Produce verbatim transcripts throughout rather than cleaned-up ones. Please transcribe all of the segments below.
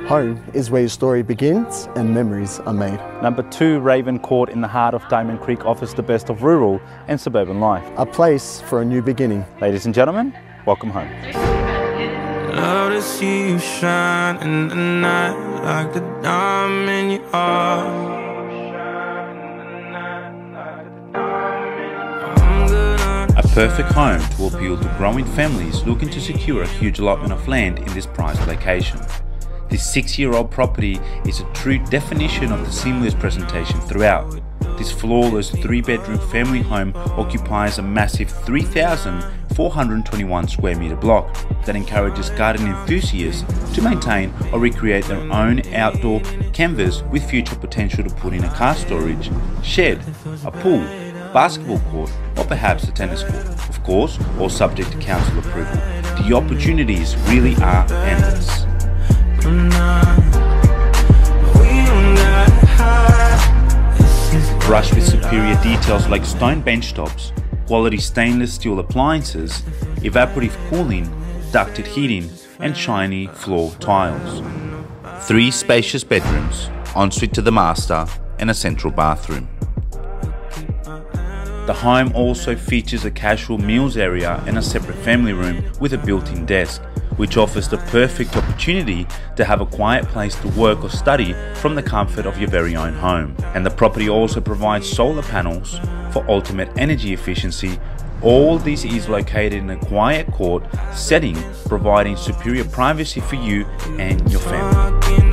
Home is where your story begins and memories are made. Number two, Raven Court in the heart of Diamond Creek offers the best of rural and suburban life. A place for a new beginning. Ladies and gentlemen, welcome home. Love to see you shine in the night like the diamond you are. A perfect home to appeal to growing families looking to secure a huge allotment of land in this prized location. This six-year-old property is a true definition of the seamless presentation throughout. This flawless three-bedroom family home occupies a massive three thousand four hundred twenty-one square metre block that encourages garden enthusiasts to maintain or recreate their own outdoor canvas with future potential to put in a car storage, shed, a pool, basketball court, or perhaps a tennis court. Of course, all subject to council approval. The opportunities really are endless. Brushed with superior details like stone bench tops, quality stainless steel appliances, evaporative cooling, ducted heating, and shiny floor tiles. Three spacious bedrooms, ensuite to the master, and a central bathroom. The home also features a casual meals area and a separate family room with a built-in desk, which offers the perfect opportunity to have a quiet place to work or study from the comfort of your very own home. And the property also provides solar panels for ultimate energy efficiency. All this is located in a quiet court setting, providing superior privacy for you and your family.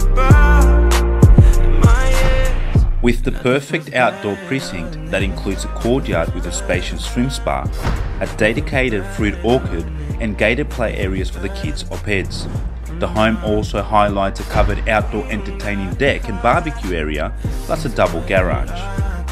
With the perfect outdoor precinct that includes a courtyard with a spacious swim spa, a dedicated fruit orchard, and gated play areas for the kids or pets. The home also highlights a covered outdoor entertaining deck and barbecue area, plus a double garage.